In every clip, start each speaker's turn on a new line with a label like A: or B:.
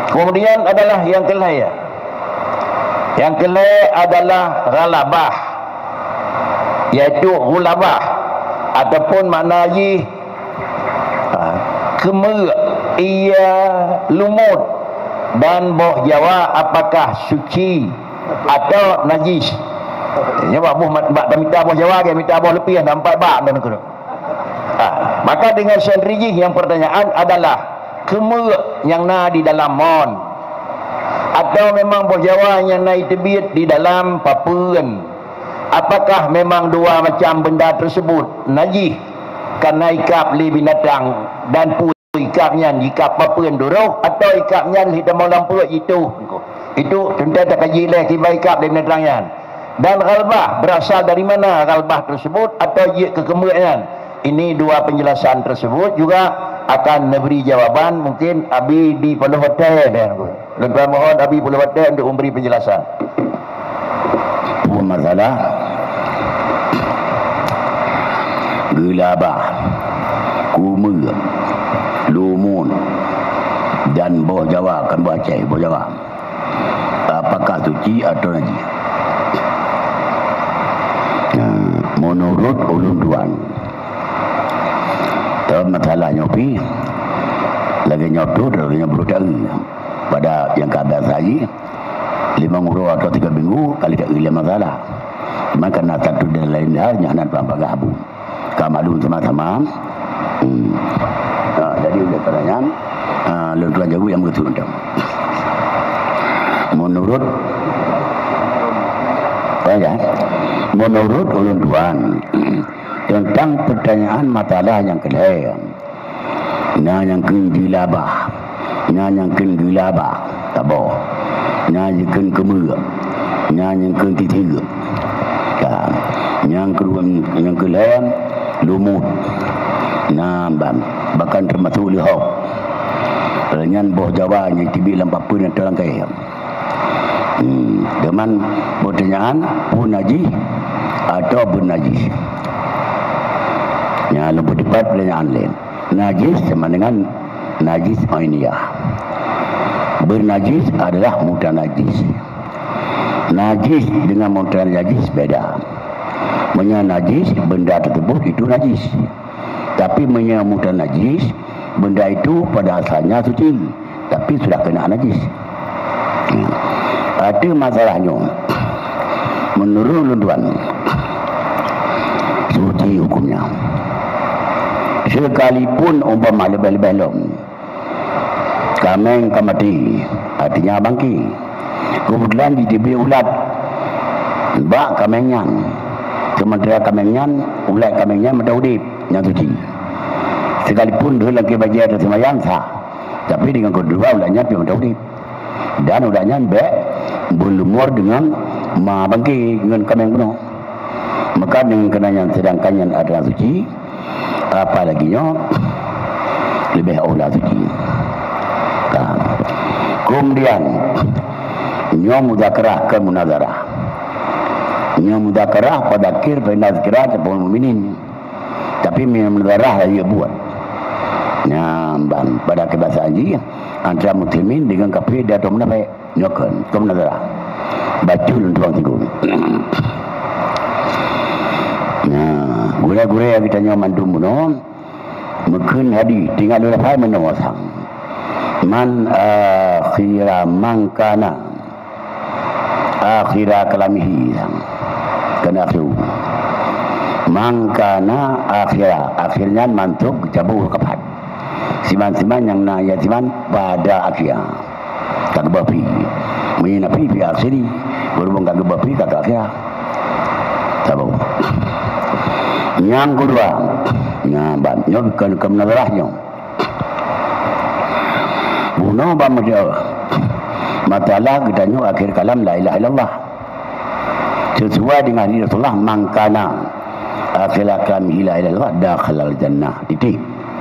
A: Kemudian adalah yang kelaya. Yang kelaya adalah ghalabah, iaitu ghulabah ataupun makna lagi kemerk, ia lumut dan boh Jawa apakah suci atau najis. Ini bak minta boh Jawa ke minta boh lebih nampak bak dan kena. Maka dengan sendirinya yang pertanyaan adalah kemerk yang na di dalam mon atau memang boh Jawa yang naik tebit di dalam papuan. Apakah memang dua macam benda tersebut najis kerana ikap li binatang dan pun ikapnya ikap papuan duruh atau ikapnya hitam malam perut itu tentang tak kaji leh kibai ikap li binatangnya. Dan ghalbah berasal dari mana ghalbah tersebut atau ia kekemerknya. Ini dua penjelasan tersebut juga akan memberi jawaban mungkin Abi di Pulau Hotel dan lebih mohon Abi Pulau Hotel untuk memberi penjelasan.
B: Masalah gelabah, kumur, lumun dan boh Jawa kan boh Aceh, boh Jawa. Apakah suci atau najis? Menurut ulun tuan, masalah nyopi lagi nyotot lagi nyobrol pada yang kabar lagi 5 minggu atau 3 minggu kali tak gila masalah maka nak satu dan lain halnya nak pambagah abu kamalun sama-sama. Jadi oleh kerana lentuan jauh yang betul undang menurut ulun tuan tentang pertanyaan masalah yang kedua, yang gilabah, yang gilabah, tabo, yang kemerk, yang ketiga, yang kedua, yang kedua, lumut, nambam, bahkan termasuk lihau, dengan boh Jawa yang tibi lampak pun yang terangkai. Dengan pertanyaan pun najis atau bernajis. Yang lebih tepat pertanyaan lain. Najis sama dengan najis ainiyah. Bernajis adalah mudah najis. Najis dengan mudah najis beda. Najis benda tersebut itu najis. Tapi mudah najis benda itu pada asalnya suci. Tapi sudah kena najis. Ada masalahnya. Menurut tuan, suci hukumnya. Sekalipun umpama lebih-lebih lom kameng kamati artinya bangki kemudian diberi ulat bak kamengnya sementara kamengnya ulat kamengnya mendahudip yang suci sekalipun dia lagi bagi ada semayang sah tapi dengan kedua ulatnya dia mendahudip dan ulatnya berlumur dengan ma bangki dengan kameng penuh maka dengan kenanya sedangkan yang adalah suci apalagi lebih aula suci. Kemudian mudakarah ke munazarah. Mudakarah pada akhir penazkirah ataupun muminin. Tapi munazarah dia buat. Pada kebahasaan ji antara muslimin dengan kafir dia atau munafik nyokan ke munazarah. Bacul untuk tinggung. Gure-gure yang kita nyaman dumuno mungkin hadi tinggal dulu hai menawasang man akhira mangkana akhira kalamihi kena akhiru mangkana akhirnya mantuk jabu kapat siman-siman yang naya siman pada akhir tak bapi menapi bi akhiri berhubung tak bapi kata akhir tahu. Yang kedua, nyabanya bukan kemenarahnya. Bunuh bamudia. Matalah kita nyu akhir kalam la ilaha illallah. Sesuai dengan hadis Rasulullah mangkana akhir kalam la ilaha illallah dakhalal jannah. Titik.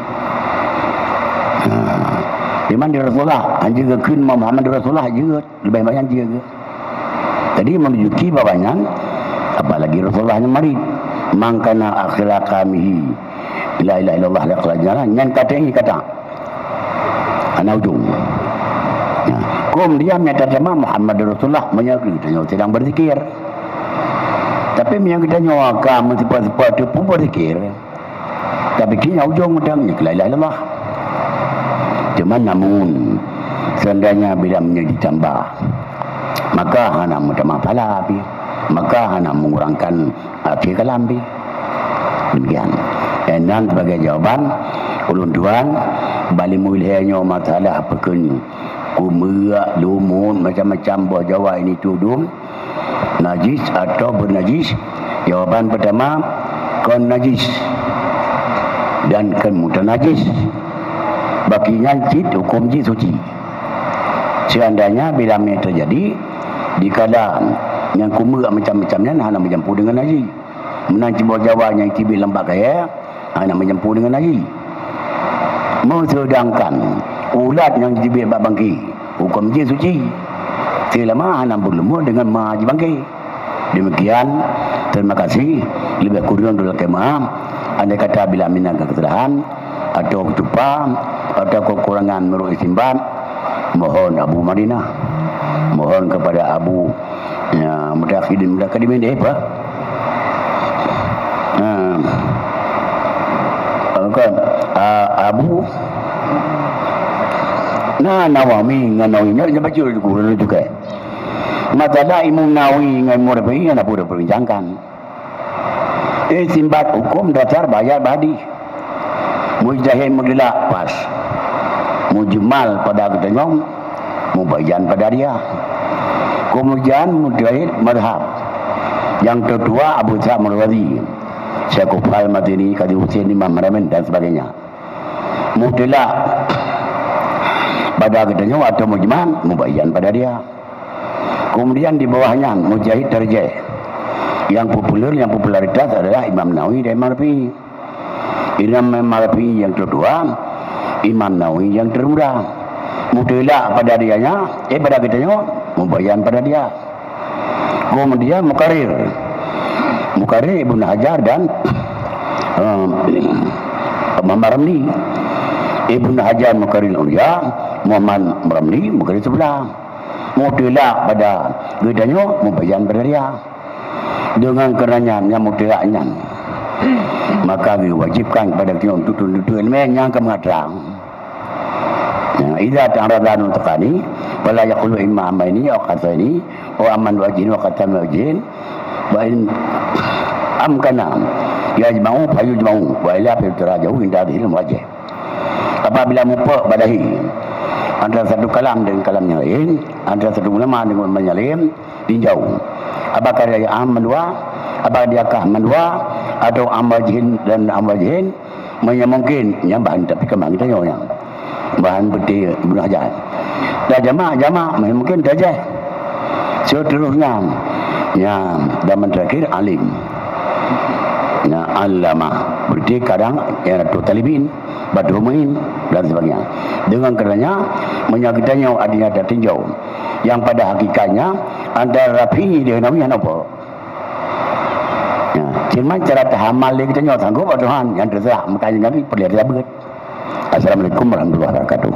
B: Di mana Rasulullah anjing keun Muhammad Rasulullah juga lebih banyak juga. Tadi menunjuki bahwanya apalagi Rasulullah yang mari mangkana akhira kamihi la ilaha illallah la ilaha illallah nyan kata ini kata ana ujung Kemudian terjemah Muhammad Rasulullah menyakui dia sedang berzikir. Tapi yang kita nyawa kamu cepat-cepat tu pun berzikir. Tapi kini ujung udangnya la ilaha illallah. Cuma namun seandainya bila menjadi tambah, maka hana mutama pala api, maka hana mengurangkan api kalambi. Demikian. Dan sebagai jawaban ulun tuan balik mulainya masalah peken kumua lumun macam-macam buah Jawa ini tudung najis atau bernajis. Jawapan pertama kon najis dan kon mutanajis. Baginya jid hukum jid suci. Seandainya bila ini terjadi di keadaan yang kumua macam-macamnya hana mencampur dengan najis. Menanci buah Jawa yang tibi lembak kaya hana mencampur dengan najis. Sedangkan ulat yang diberi bangki hukum je suci selama hana berlemu dengan maji bangki. Demikian, terima kasih. Lebih kurang dulu kemah andai kata bila minat kesalahan atau ketupa atau kekurangan menurut istimbat, mohon Abu Madinah, mohon kepada Abu Mutakhidin ini apa Abu Nawawi nganawinya baca juga. Masalah Imam Nawawi dengan Murabi yang dah perbincangkan. Simbat hukum dasar bayar badi. Mujahid mudilak pas. Mujmal pada ketengong, mubayan pada dia. Kemudian mujahid madhab. Yang kedua Abu Sa'ad Marwazi, Syekh Kufal Madini, Kaji Hussein Imam Ramen dan sebagainya. Mudilak pada ketengong atau mujmal, mubayan pada dia. Kemudian di bawahnya Mujahid Tarjih. Yang popularitas adalah Imam Nawawi dan Imam Rafi. Imam Rafi yang kedua, Imam Nawawi yang termuda. Mutilah pada dianya, pada kitanya membayan pada dia. Kemudian Mukarir Ibn Hajar dan Muhammad Ramli. Ibn Hajar Mukarir Ulia, Muhammad Ramli Mukarir sebelah. Mutilah pada gedanya membayan pada dia. Dengan kerananya mutilahnya, maka diwajibkan kepada kita untuk tuntut ilmu yang kemengatrang. Idza ta'aradan taqani wala yaqulu imma amaini aw qataini wa aman wajin wa qatam wajin wa in amkana yajma'u fayujma'u wa ila fitrajau inda ilmu wajih. Apabila mupa badahi antara satu kalam dengan kalam yang lain, antara satu ulama dengan ulama yang lain, tinjau apakah dia aman dua, apakah dia kah mandua atau amajin dan amajin, mungkin yang bahan tapi kemang kita nyonya bahan putih Ibn Hajar. Dah jamaah mungkin saja. Seterusnya yang zaman terakhir alim. Alama berarti kadang era talibin, badrumuin dan sebagainya. Dengan karenanya menyakitanya adanya tertinjau yang pada hakikatnya antara Rafi dengan Nawawi apa? Cuma cara tahamal kita nyawa sanggup Tuhan yang terserah makanya kami perlu dia begitu. Assalamualaikum warahmatullahi wabarakatuh.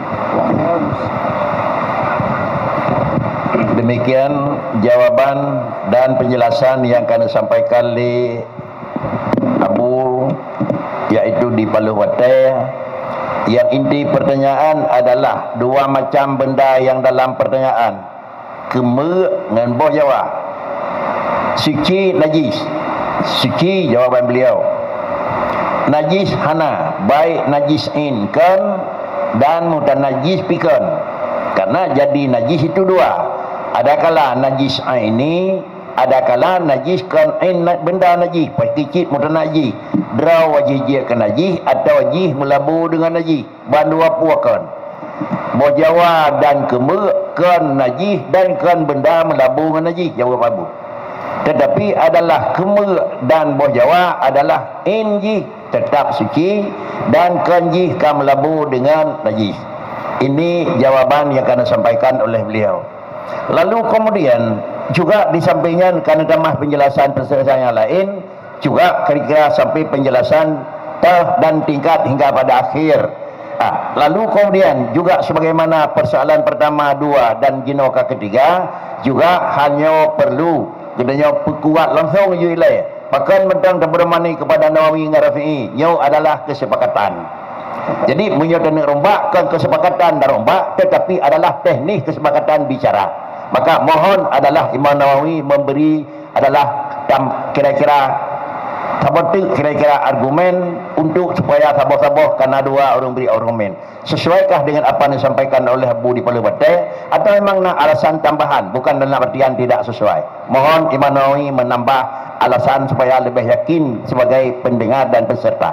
A: Demikian jawaban dan penjelasan yang kami sampaikan oleh Abu yaitu di Paluwate. Yang inti pertanyaan adalah dua macam benda yang dalam pertanyaan. Keme dengan boh Jawa. Suci najis. Suci jawaban beliau. Najis hana, baik najis in kan dan mutanajis pikan. Karena jadi najis itu dua. Adakala najis ini, adakala najis kan in benda najis, pasti mutanajis. Draw wajih dia ke najis atau wajih melabu dengan najis. Bandua puakan. Boh Jawa dan keme kan najis dan kan benda melabu dengan najis. Jawab Abu. Tetapi adalah keme dan boh Jawa adalah inji tetap suci dan kanji kan melabu dengan najis. Ini jawaban yang akan disampaikan oleh beliau. Lalu kemudian juga disampaikan karena tambah penjelasan yang lain juga kira-kira sampai penjelasan dan tingkat hingga pada akhir. lalu kemudian juga sebagaimana persoalan pertama, dua dan jinoka ketiga juga hanya perlu kedanya perkuat langsung je ilai. Bahkan mentang terbermani kepada Nawawi dengan Rafi'i, nyo adalah kesepakatan. Jadi menyodani rombak kan kesepakatan dan rombak, tetapi adalah teknik kesepakatan bicara. Maka mohon adalah Imam Nawawi memberi adalah kira-kira kira-kira argumen untuk supaya sabar-sabar karena dua orang beri argumen. Sesuaikah dengan apa yang disampaikan oleh Abu di Palu Batai atau memang nak alasan tambahan bukan dalam artian tidak sesuai? Mohon Imam Nawawi menambah alasan supaya lebih yakin sebagai pendengar dan peserta.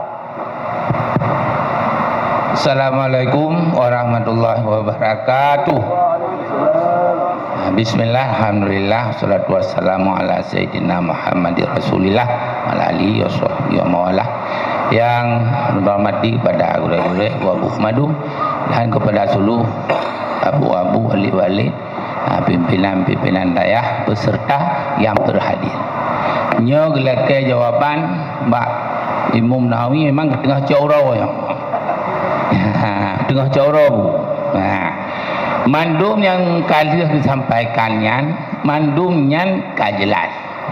C: Assalamualaikum warahmatullahi wabarakatuh. Bismillah, alhamdulillah, salatu wassalamu ala sayyidina Muhammadir Rasulillah ala alihi wa mawalah. Yang berhormati kepada guru-guru Abu Madu dan kepada seluruh abu-abu wali-wali, pimpinan-pimpinan dayah beserta yang berhadir. Nyo gelake jawaban Mbak Imam Nawawi memang tengah caurau ya. Tengah caurau. Mandum yang kali disampaikannya mandumnya tak jelas.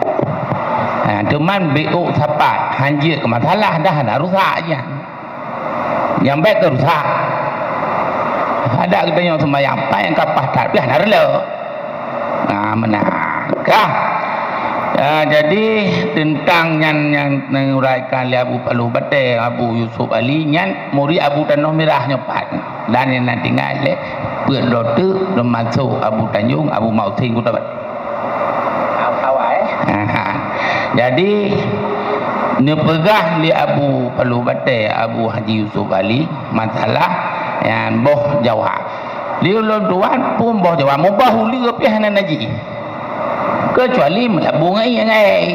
C: Cuman BO sapat hanjir ke masalah dah rusak aja. Yang baik tu rusak. Ada kita yang sembahyang apa yang kapah tak dah rela. Menakah. Jadi tentang yang menguraikan oleh Abu Palu Batai, Abu Yusuf Ali nyan murid Abu Tanah Merah nyopat dan yang nanti ngale berdoa masuk Abu Tanjung Abu Mautin Kutabat. Jadi nepegah li Abu Palu Batai Abu Haji Yusuf Ali masalah yang boh Jawa. Dia ulun tuan pun boh Jawa mubah uli rupiah nan naji. Kecuali melabung ai.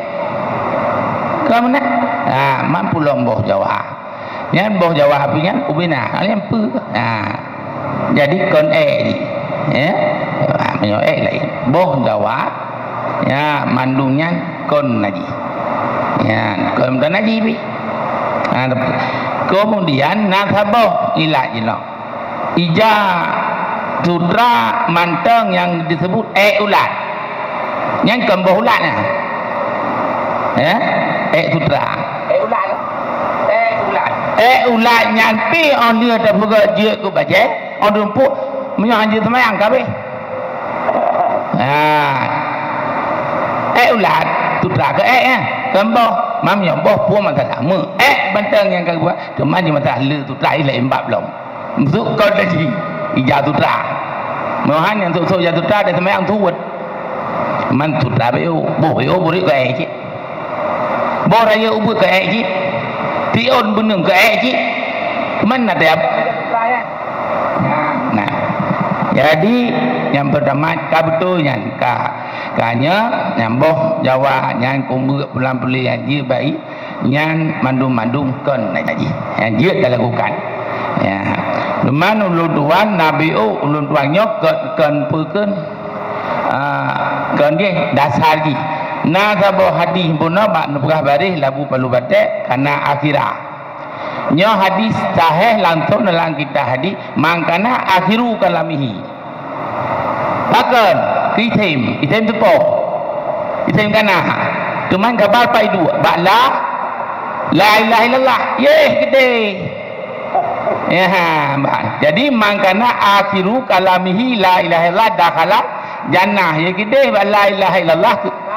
C: Kamu nak? Mampu lombok Jawa. Yang boh Jawa apinya ubina. Kalian pu. Jadi kon ni. Ya. Menyo lain. Boh Jawa. Ya, mandungnya kon naji. Ya, kon dan naji bi. Kemudian nasabah ilah jino. Ija sutra manteng yang disebut ulat. Yang kemboh ulat nah. Ya, sutra. Ulat nyampi on dia tak buka je ku baca. On rumput menyanyi semayang kabeh. Ulat sutra ke kemboh mam yang boh pun mata sama. Banteng yang kau buat cuma je mata le sutra ile embab belum. Masuk kau tadi ija sutra. Mohan yang sok ija sutra dia semayang tuwet. Man sutra beo boh buri ke cik. Boh raya ubut ke cik. Tion benung ke cik. Mana ada apa? Nah, jadi yang pertama kabetulnya kanya yang boh Jawa yang kumbu bulan pulih yang dia baik yang mandum-mandum kon nak jadi yang dia dah lakukan. Ya, deman ulun tuan Nabi ulun tuan nyok kon peukeun kon dia dasar di. Na sabo hadis punna bak nubrah baris labu Palu Batai kana akhirah. Nyo hadis sahih langsung dalam kitab hadis mangkana akhiru kalamihi. Bahkan item tepo. Item kana. Cuman kabar pai dua. Ba'la la ilaha illallah. Gede. Ya, jadi mangkana akhiru kalamihi la ilaha illallah dakhala jannah. Gede la ilaha illallah.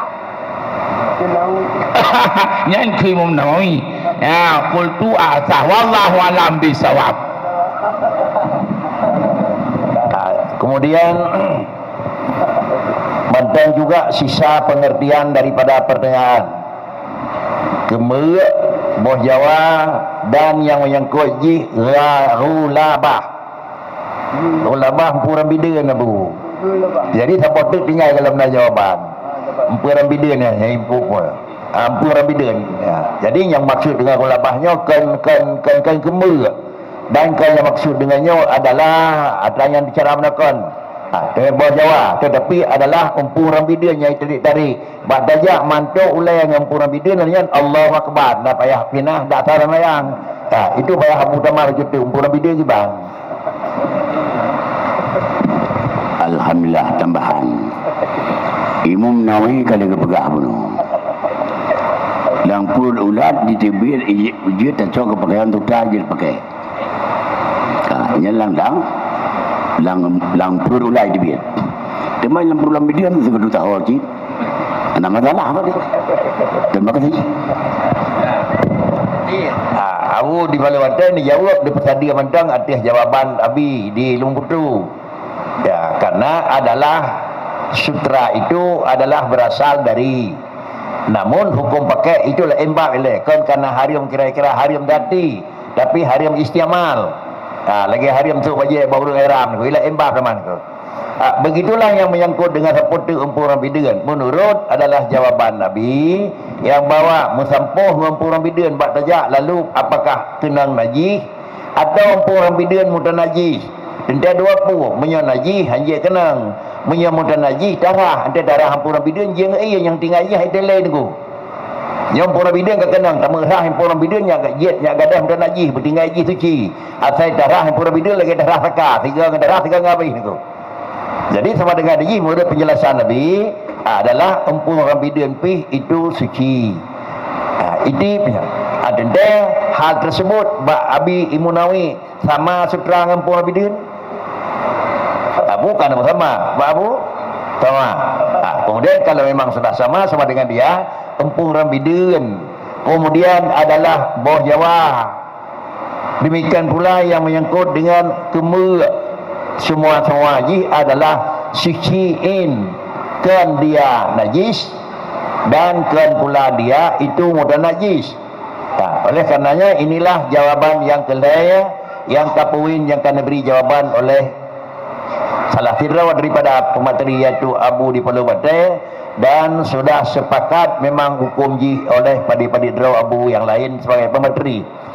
C: Yang Imam Nawawi. Ya, qultu asa wallahu alam bisawab.
A: Kemudian banteng juga sisa pengertian daripada pertanyaan. Kemudian boh Jawa dan yang menyangkut ji rulabah. Rulabah pura bidan abu. Jadi siapa tu tinggal dalam jawaban. Pura bidan ya, yang impu pun. Pura bidan. Ya. Jadi yang maksud dengan rulabahnya kan kemudian dan yang maksud dengannya adalah ada yang bicara menakon Bahasa Jawa, tetapi adalah empung rambidian yang tarik. Bak dajak mantuk ulai dengan empung rambidian nyan Allahu Akbar. Nak payah pinah dak sarang layang. Itu payah Abu Tamar jutu empung rambidian je bang.
B: Alhamdulillah tambahan. Imam Nawawi kali kepegah bunuh. Lang pun ulat di tibir ije tak cok pakaian tu tajil pakai. Nyelang lang pun ulat di biar. Demai lang pun bidian segedu tak wajib. Ana masalah apa dia? Terima kasih.
A: Abu di Balawatan dijawab di pesadia mandang atas jawaban Abi di Lumputu. Ya, karena adalah sutra itu adalah berasal dari, namun hukum pakai itulah embak ile kan karena harium kira-kira harium dati tapi harium istiamal. Lagi harium tu baje baru iram ko ila embak teman ko. Begitulah yang menyangkut dengan seperti empung rambidian. Menurut adalah jawaban Nabi yang bawa musampuh empung rambidian bak tajak lalu apakah tenang najis atau empung rambidian mutan najis. Ente dua pu menyo najis hanje kenang menyo mutan najis darah ente darah empung rambidian jeung iya yang tinggal iya itu lain ku. Yang empung rambidian ka kenang tamu rah empung rambidian nya gak jet nya gadah mutan najis bertinggal najis suci. Asai darah empung rambidian lagi darah saka tiga ngabai niku. Jadi sama dengan ini menurut penjelasan Nabi adalah empung rambidian pih itu suci. Ini ada hal tersebut bak Abi Imam Nawawi sama sutra empung rambidian. Bukan sama, bak Abu sama. Kemudian kalau memang sudah sama dengan dia empung rambidian. Kemudian adalah boh Jawa. Demikian pula yang menyangkut dengan kemur. Semua wajib adalah suciin kan dia najis dan kan pula dia itu mudah najis. Oleh karenanya inilah jawaban yang clear yang kapuin yang akan diberi jawaban oleh salah firdawa daripada pemateri iaitu Abu di Palu Bate, dan sudah sepakat memang hukum ji oleh padi-padi draw Abu yang lain sebagai pemateri.